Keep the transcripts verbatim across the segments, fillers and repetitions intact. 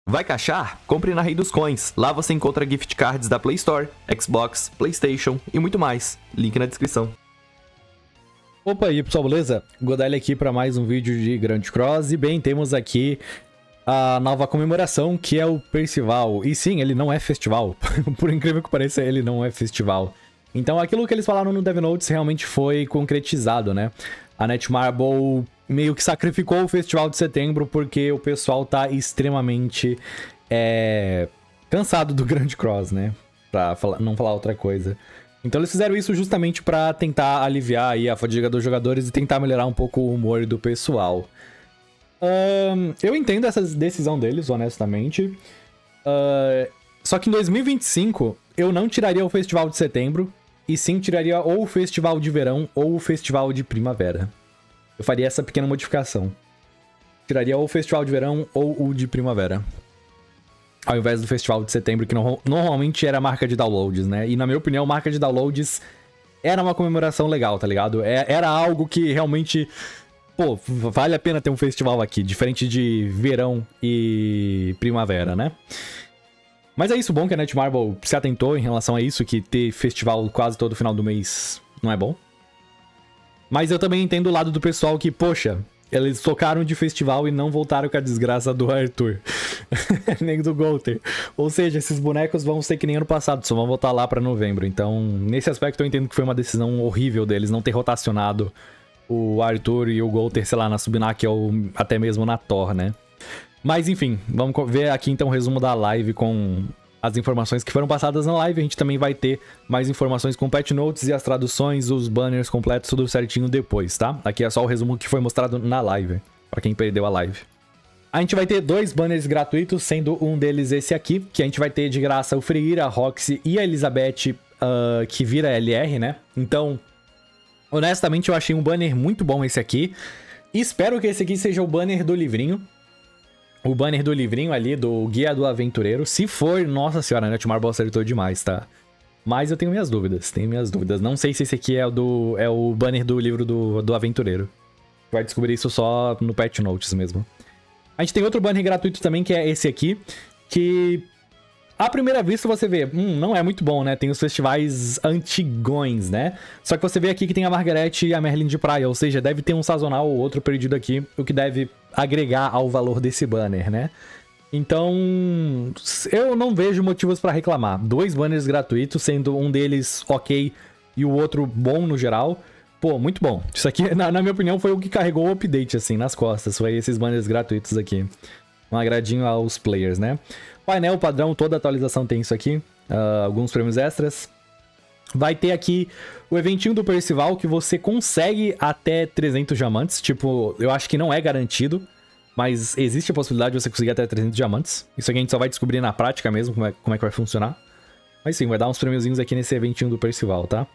Vai caixar? Compre na Rei dos Coins. Lá você encontra gift cards da Play Store, Xbox, PlayStation e muito mais. Link na descrição. Opa aí pessoal, beleza? Godali aqui para mais um vídeo de Grand Cross. E bem, temos aqui a nova comemoração, que é o Percival. E sim, ele não é festival. Por incrível que pareça, ele não é festival. Então aquilo que eles falaram no Dev Notes realmente foi concretizado, né? A Netmarble meio que sacrificou o festival de setembro porque o pessoal tá extremamente é, cansado do Grand Cross, né? Pra falar, não falar outra coisa. Então eles fizeram isso justamente pra tentar aliviar aí a fadiga dos jogadores e tentar melhorar um pouco o humor do pessoal. Um, eu entendo essa decisão deles, honestamente. Uh, só que em dois mil e vinte e cinco eu não tiraria o festival de setembro, e sim tiraria ou o festival de verão ou o festival de primavera. Eu faria essa pequena modificação. Tiraria ou o festival de verão ou o de primavera, ao invés do festival de setembro, que no normalmente era marca de downloads, né? E na minha opinião, marca de downloads era uma comemoração legal, tá ligado? É, era algo que realmente... Pô, vale a pena ter um festival aqui, diferente de verão e primavera, né? Mas é isso, bom que a Netmarble se atentou em relação a isso, que ter festival quase todo final do mês não é bom. Mas eu também entendo o lado do pessoal que, poxa, eles tocaram de festival e não voltaram com a desgraça do Arthur. Nem do Golter. Ou seja, esses bonecos vão ser que nem ano passado, só vão voltar lá pra novembro. Então, nesse aspecto eu entendo que foi uma decisão horrível deles não ter rotacionado o Arthur e o Golter, sei lá, na Subnak ou até mesmo na Thor, né? Mas enfim, vamos ver aqui então o resumo da live com as informações que foram passadas na live. A gente também vai ter mais informações com patch notes e as traduções, os banners completos, tudo certinho depois, tá? Aqui é só o resumo que foi mostrado na live, pra quem perdeu a live. A gente vai ter dois banners gratuitos, sendo um deles esse aqui, que a gente vai ter de graça o Freyr, a Roxy e a Elizabeth, uh, que vira L R, né? Então, honestamente, eu achei um banner muito bom esse aqui. Espero que esse aqui seja o banner do livrinho. O banner do livrinho ali, do Guia do Aventureiro. Se for, nossa senhora, a Netmarble acertou demais, tá? Mas eu tenho minhas dúvidas, tenho minhas dúvidas. Não sei se esse aqui é o, do, é o banner do livro do, do Aventureiro. Vai descobrir isso só no patch notes mesmo. A gente tem outro banner gratuito também, que é esse aqui, que... À primeira vista você vê, hum, não é muito bom, né? Tem os festivais antigões, né? Só que você vê aqui que tem a Margaret e a Merlin de praia, ou seja, deve ter um sazonal ou outro perdido aqui, o que deve agregar ao valor desse banner, né? Então, eu não vejo motivos pra reclamar. Dois banners gratuitos, sendo um deles ok e o outro bom no geral. Pô, muito bom. Isso aqui, na, na minha opinião, foi o que carregou o update, assim, nas costas. Foi esses banners gratuitos aqui. Um agradinho aos players, né? Painel padrão, toda atualização tem isso aqui. Uh, alguns prêmios extras. Vai ter aqui o eventinho do Percival, que você consegue até trezentos diamantes. Tipo, eu acho que não é garantido, mas existe a possibilidade de você conseguir até trezentos diamantes. Isso aqui a gente só vai descobrir na prática mesmo, como é, como é que vai funcionar. Mas sim, vai dar uns prêmiozinhos aqui nesse eventinho do Percival, tá?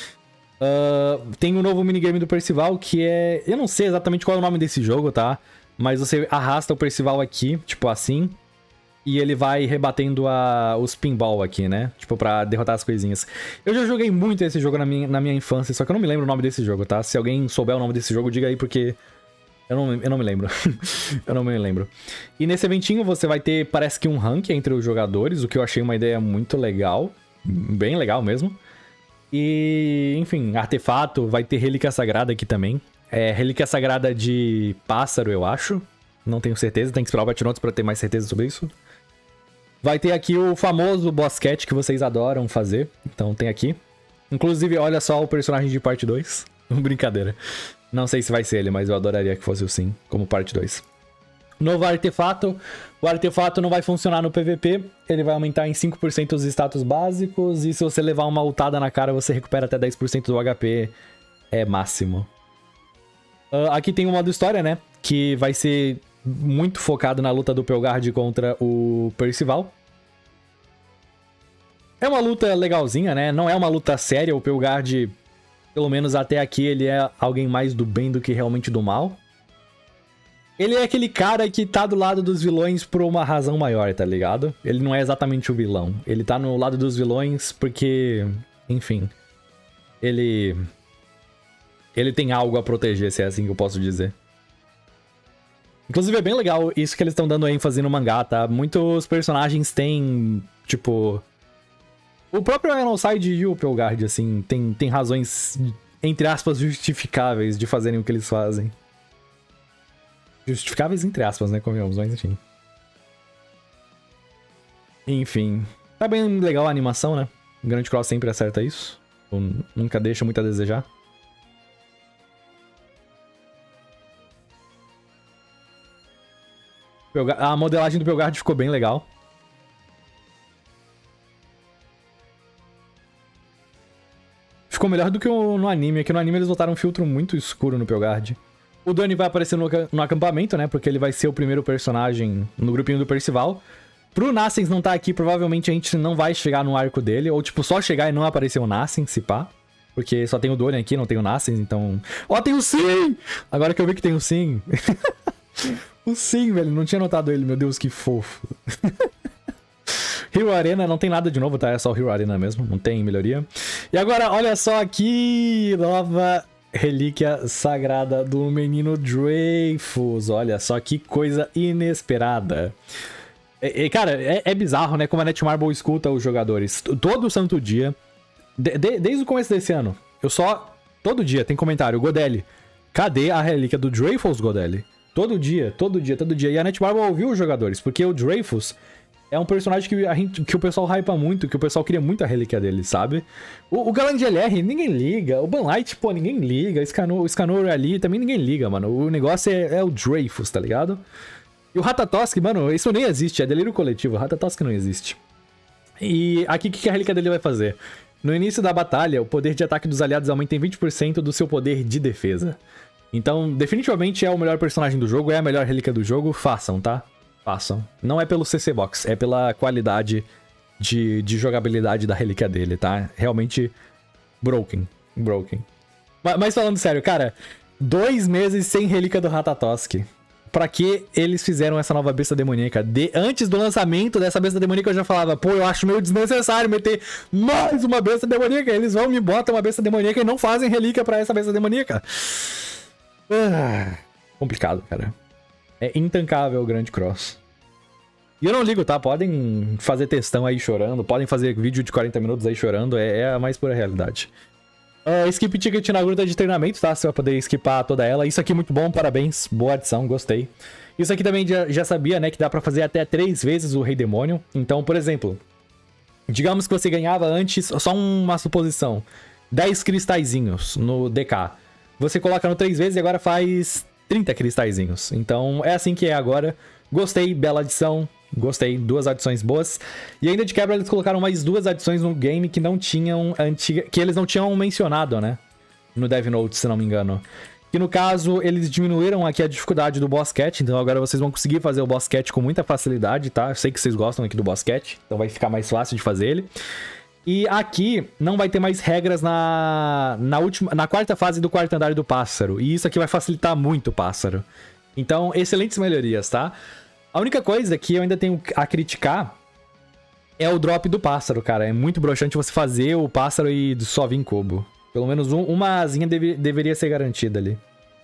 Uh, tem um novo minigame do Percival, que é... Eu não sei exatamente qual é o nome desse jogo, tá? Mas você arrasta o Percival aqui, tipo assim... E ele vai rebatendo a, os pinball aqui, né? Tipo, pra derrotar as coisinhas. Eu já joguei muito esse jogo na minha, na minha infância, só que eu não me lembro o nome desse jogo, tá? Se alguém souber o nome desse jogo, diga aí, porque eu não, eu não me lembro. Eu não me lembro. E nesse eventinho você vai ter, parece que um ranking entre os jogadores, o que eu achei uma ideia muito legal. Bem legal mesmo. E, enfim, artefato, vai ter relíquia sagrada aqui também. É relíquia sagrada de pássaro, eu acho. Não tenho certeza, tem que esperar o patch notes pra ter mais certeza sobre isso. Vai ter aqui o famoso boss cat que vocês adoram fazer. Então tem aqui. Inclusive, olha só o personagem de parte dois. Brincadeira. Não sei se vai ser ele, mas eu adoraria que fosse o sim, como parte dois. Novo artefato. O artefato não vai funcionar no P V P. Ele vai aumentar em cinco por cento os status básicos. E se você levar uma ultada na cara, você recupera até dez por cento do H P. É máximo. Uh, aqui tem o modo história, né? Que vai ser... muito focado na luta do Pelgard contra o Percival. É uma luta legalzinha, né? Não é uma luta séria. O Pelgard, pelo menos até aqui, ele é alguém mais do bem do que realmente do mal. Ele é aquele cara que tá do lado dos vilões por uma razão maior, tá ligado? Ele não é exatamente o vilão. Ele tá no lado dos vilões porque... Enfim. Ele... Ele tem algo a proteger, se é assim que eu posso dizer. Inclusive é bem legal isso que eles estão dando ênfase no mangá, tá? Muitos personagens têm, tipo... O próprio Ironside e o Pelgard, assim, tem, tem razões, entre aspas, justificáveis de fazerem o que eles fazem. Justificáveis entre aspas, né? Convenhamos, mas enfim. Enfim. Tá bem legal a animação, né? O Grand Cross sempre acerta isso. Nunca deixa muito a desejar. A modelagem do Pelgard ficou bem legal. Ficou melhor do que no anime. Aqui no anime eles botaram um filtro muito escuro no Pelgard. O Dani vai aparecer no, no acampamento, né? Porque ele vai ser o primeiro personagem no grupinho do Percival. Pro Nassens não tá aqui, provavelmente a gente não vai chegar no arco dele. Ou, tipo, só chegar e não aparecer o Nassens, se pá. Porque só tem o Dorian aqui, não tem o Nassens, então... Ó, oh, tem o Sim! Agora que eu vi que tem o Sim. O Sim, velho. Não tinha notado ele. Meu Deus, que fofo. Hero Arena não tem nada de novo, tá? É só o Hero Arena mesmo. Não tem melhoria. E agora, olha só aqui. Nova relíquia sagrada do menino Dreyfus. Olha só que coisa inesperada. E, e, cara, é, é bizarro, né? Como a Netmarble escuta os jogadores. Todo santo dia. De, de, desde o começo desse ano. Eu só... Todo dia tem comentário. Godelli, cadê a relíquia do Dreyfus, Godelli? Todo dia, todo dia, todo dia. E a Netmarble ouviu os jogadores. Porque o Dreyfus é um personagem que, a gente, que o pessoal hypa muito. Que o pessoal queria muito a relíquia dele, sabe? O, o Galã de L R, ninguém liga. O Banlight, pô, ninguém liga. O Scanor, o Scanor ali, também ninguém liga, mano. O negócio é, é o Dreyfus, tá ligado? E o Ratatosk, mano, isso nem existe. É delírio coletivo. O Ratatosk não existe. E aqui, o que a relíquia dele vai fazer? No início da batalha, o poder de ataque dos aliados aumenta em vinte por cento do seu poder de defesa. Então, definitivamente é o melhor personagem do jogo, é a melhor relíquia do jogo. Façam, tá? Façam. Não é pelo C C Box, é pela qualidade de, de jogabilidade da relíquia dele, tá? Realmente broken. Broken. Mas, mas falando sério, cara, dois meses sem relíquia do Ratatosk. Pra que eles fizeram essa nova besta demoníaca? De, antes do lançamento dessa besta demoníaca eu já falava, pô, eu acho meio desnecessário meter mais uma besta demoníaca. Eles vão me botam uma besta demoníaca e não fazem relíquia pra essa besta demoníaca. Ah, complicado, cara. É intancável o Grand Cross. E eu não ligo, tá? Podem fazer textão aí chorando, podem fazer vídeo de quarenta minutos aí chorando, é, é a mais pura realidade. Uh, skip ticket na gruta de treinamento, tá? Você vai poder skipar toda ela. Isso aqui é muito bom, parabéns. Boa adição, gostei. Isso aqui também já, já sabia, né? Que dá pra fazer até três vezes o Rei Demônio. Então, por exemplo, digamos que você ganhava antes, só uma suposição, dez cristalzinhos no D K. Você coloca no três vezes e agora faz trinta cristalzinhos. Então, é assim que é agora. Gostei, bela adição. Gostei, duas adições boas. E ainda de quebra eles colocaram mais duas adições no game que não tinham antiga, que eles não tinham mencionado, né? No Dev Note, se não me engano. Que no caso, eles diminuíram aqui a dificuldade do Boss Cat. Então agora vocês vão conseguir fazer o Boss Cat com muita facilidade, tá? Eu sei que vocês gostam aqui do Boss Cat, então vai ficar mais fácil de fazer ele. E aqui não vai ter mais regras na, na, última, na quarta fase do quarto andar do pássaro. E isso aqui vai facilitar muito o pássaro. Então, excelentes melhorias, tá? A única coisa que eu ainda tenho a criticar é o drop do pássaro, cara. É muito broxante você fazer o pássaro e só vir em cubo. Pelo menos um, uma asinha deve, deveria ser garantida ali.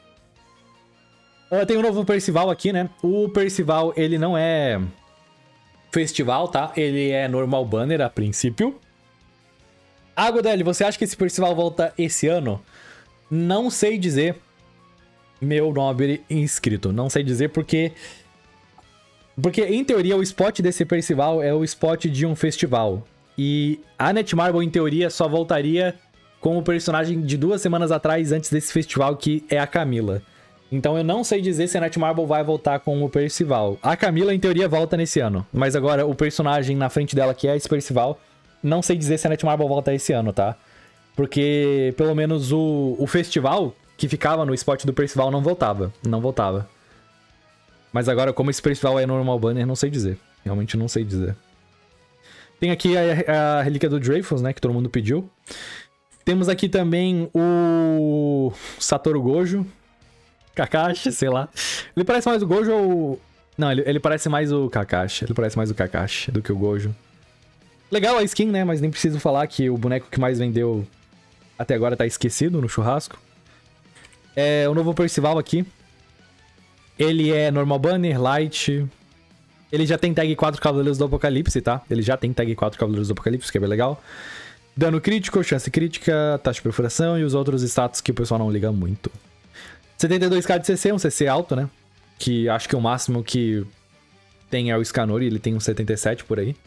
Uh, tem um novo Percival aqui, né? O Percival, ele não é festival, tá? Ele é normal banner a princípio. Ah, Godelli, você acha que esse Percival volta esse ano? Não sei dizer, meu nobre inscrito. Não sei dizer porque... Porque, em teoria, o spot desse Percival é o spot de um festival. E a Netmarble, em teoria, só voltaria com o personagem de duas semanas atrás, antes desse festival, que é a Camila. Então eu não sei dizer se a Netmarble vai voltar com o Percival. A Camila, em teoria, volta nesse ano. Mas agora, o personagem na frente dela, que é esse Percival, não sei dizer se a Netmarble volta esse ano, tá? Porque, pelo menos, o, o festival que ficava no spot do Percival não voltava. Não voltava. Mas agora, como esse Percival é normal banner, não sei dizer. Realmente não sei dizer. Tem aqui a, a relíquia do Dreyfus, né? Que todo mundo pediu. Temos aqui também o Satoru Gojo. Kakashi, sei lá. Ele parece mais o Gojo ou... Não, ele, ele parece mais o Kakashi. Ele parece mais o Kakashi do que o Gojo. Legal a skin, né? Mas nem preciso falar que o boneco que mais vendeu até agora tá esquecido no churrasco. É o novo Percival aqui. Ele é normal banner, light. Ele já tem tag quatro Cavaleiros do Apocalipse, tá? Ele já tem tag quatro Cavaleiros do Apocalipse, que é bem legal. Dano crítico, chance crítica, taxa de perfuração e os outros status que o pessoal não liga muito. setenta e dois K de C C, um C C alto, né? Que acho que o máximo que tem é o Scanor, e ele tem uns setenta e sete por aí.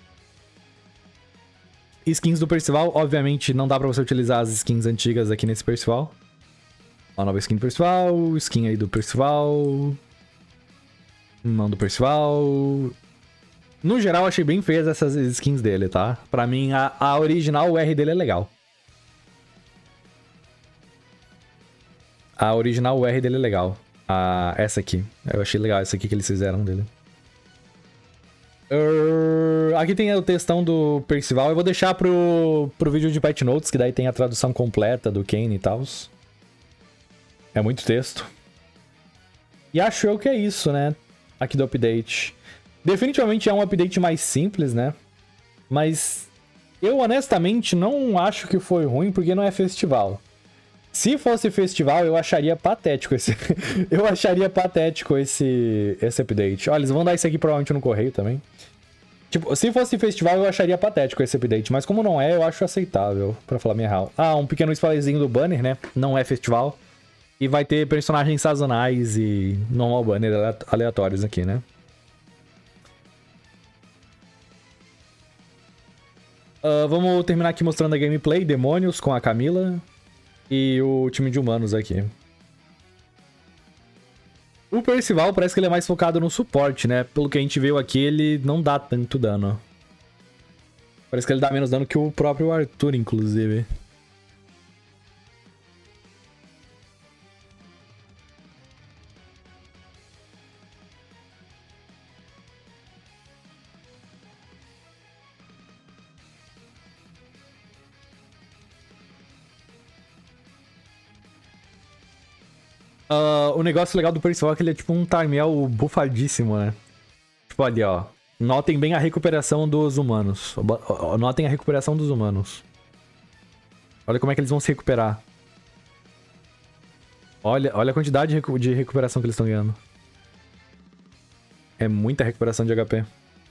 Skins do Percival, obviamente não dá pra você utilizar as skins antigas aqui nesse Percival. A nova skin do Percival, skin aí do Percival... Não do Percival... No geral, achei bem feias essas skins dele, tá? Pra mim, a, a original, o R dele é legal. A original, o R dele é legal. A, essa aqui. Eu achei legal essa aqui que eles fizeram dele. Uh, aqui tem o textão do Percival. Eu vou deixar pro, pro vídeo de Patch Notes, que daí tem a tradução completa do Kane e tal. É muito texto. E acho eu que é isso, né? Aqui do update. Definitivamente é um update mais simples, né? Mas eu honestamente não acho que foi ruim porque não é festival. Se fosse festival, eu acharia patético esse... eu acharia patético esse... esse update. Olha, eles vão dar isso aqui provavelmente no correio também. Tipo, se fosse festival, eu acharia patético esse update. Mas como não é, eu acho aceitável, pra falar minha real. Ah, um pequeno spoilerzinho do banner, né? Não é festival. E vai ter personagens sazonais e normal banner aleatórios aqui, né? Uh, vamos terminar aqui mostrando a gameplay. Demônios com a Camila. E o time de humanos aqui. O Percival parece que ele é mais focado no suporte, né? Pelo que a gente viu aqui, ele não dá tanto dano. Parece que ele dá menos dano que o próprio Arthur, inclusive. Uh, o negócio legal do Percival é que ele é tipo um Tarmiel bufadíssimo, né? Tipo ali, ó. Notem bem a recuperação dos humanos. Notem a recuperação dos humanos. Olha como é que eles vão se recuperar. Olha, olha a quantidade de, recu de recuperação que eles estão ganhando. É muita recuperação de H P.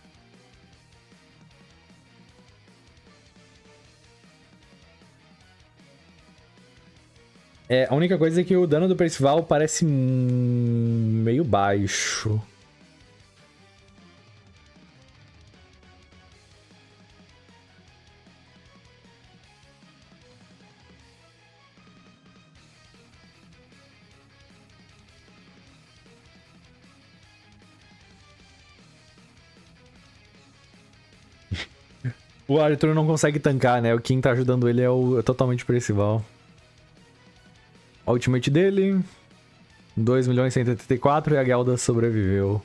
É, a única coisa é que o dano do Percival parece meio baixo. O Arthur não consegue tancar, né? Quem tá ajudando ele é o é totalmente Percival. A ultimate dele, dois milhões cento e oitenta e quatro e a Gelda sobreviveu.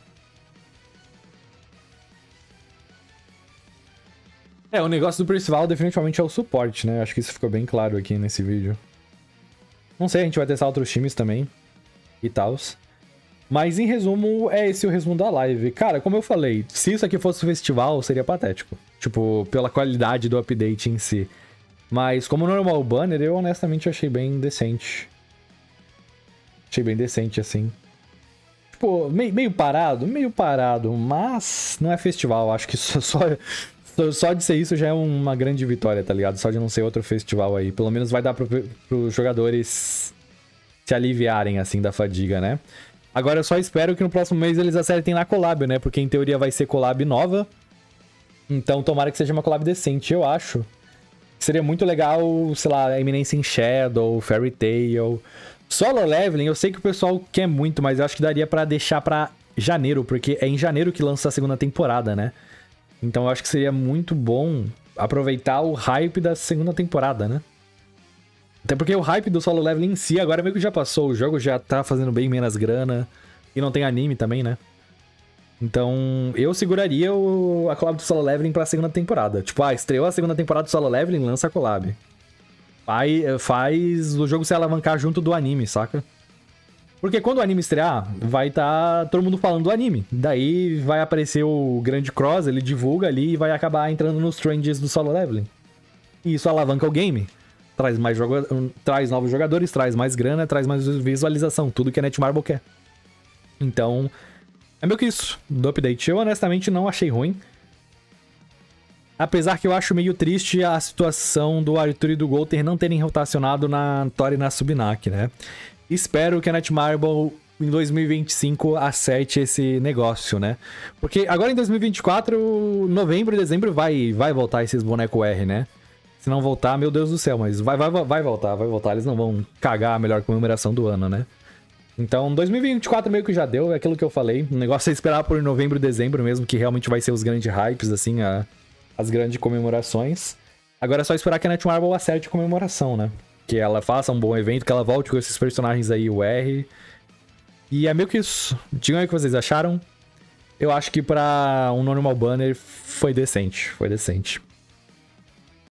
É, o negócio do Percival definitivamente é o suporte, né? Acho que isso ficou bem claro aqui nesse vídeo. Não sei, a gente vai testar outros times também e tals. Mas em resumo, é esse o resumo da live. Cara, como eu falei, se isso aqui fosse festival, seria patético. Tipo, pela qualidade do update em si. Mas como normal banner, eu honestamente achei bem decente. Achei bem decente, assim. Tipo, meio, meio parado, meio parado, mas não é festival. Acho que só, só, só de ser isso já é uma grande vitória, tá ligado? Só de não ser outro festival aí. Pelo menos vai dar pro, pros jogadores se aliviarem, assim, da fadiga, né? Agora eu só espero que no próximo mês eles acertem na collab, né? Porque em teoria vai ser collab nova. Então tomara que seja uma collab decente, eu acho. Seria muito legal, sei lá, Eminence in Shadow, Fairy Tail... Solo Leveling, eu sei que o pessoal quer muito, mas eu acho que daria pra deixar pra janeiro, porque é em janeiro que lança a segunda temporada, né? Então eu acho que seria muito bom aproveitar o hype da segunda temporada, né? Até porque o hype do Solo Leveling em si agora meio que já passou, o jogo já tá fazendo bem menos grana, e não tem anime também, né? Então eu seguraria o, a collab do Solo Leveling pra segunda temporada. Tipo, ah, estreou a segunda temporada do Solo Leveling, lança a collab. Faz, faz o jogo se alavancar junto do anime, saca? Porque quando o anime estrear, vai estar tá todo mundo falando do anime. Daí vai aparecer o Grande Cross, ele divulga ali e vai acabar entrando nos trends do Solo Leveling. E isso alavanca o game. Traz, mais joga... traz novos jogadores, traz mais grana, traz mais visualização. Tudo que a Netmarble quer. Então, é meio que isso do update. Eu honestamente não achei ruim. Apesar que eu acho meio triste a situação do Arthur e do Golter não terem rotacionado na Tori e na Subnak, né? Espero que a Netmarble em dois mil e vinte e cinco acerte esse negócio, né? Porque agora em dois mil e vinte e quatro, novembro e dezembro vai, vai voltar esses bonecos R, né? Se não voltar, meu Deus do céu, mas vai, vai, vai voltar, vai voltar. Eles não vão cagar a melhor comemoração do ano, né? Então, dois mil e vinte e quatro meio que já deu, é aquilo que eu falei. O negócio é esperar por novembro e dezembro mesmo, que realmente vai ser os grandes hypes, assim, a... as grandes comemorações. Agora é só esperar que a Netmarble acerte a comemoração, né? Que ela faça um bom evento, que ela volte com esses personagens aí, o R. E é meio que isso. Digam aí o que vocês acharam. Eu acho que pra um normal banner foi decente. Foi decente.